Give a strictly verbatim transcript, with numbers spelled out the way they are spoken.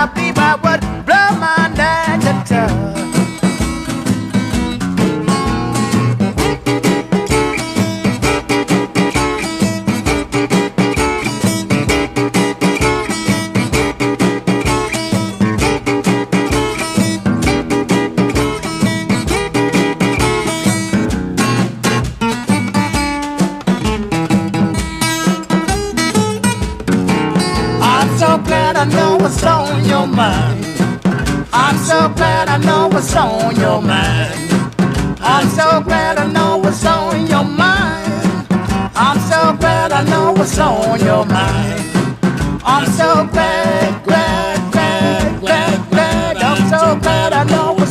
I believe I would blow my mind to touch. I'm so glad I know what's on your mind. I'm so glad I know what's on your mind. I'm so glad I know what's on your mind. I'm so glad I know what's on your mind. I'm so glad, glad, glad, glad, glad. I'm so glad I know.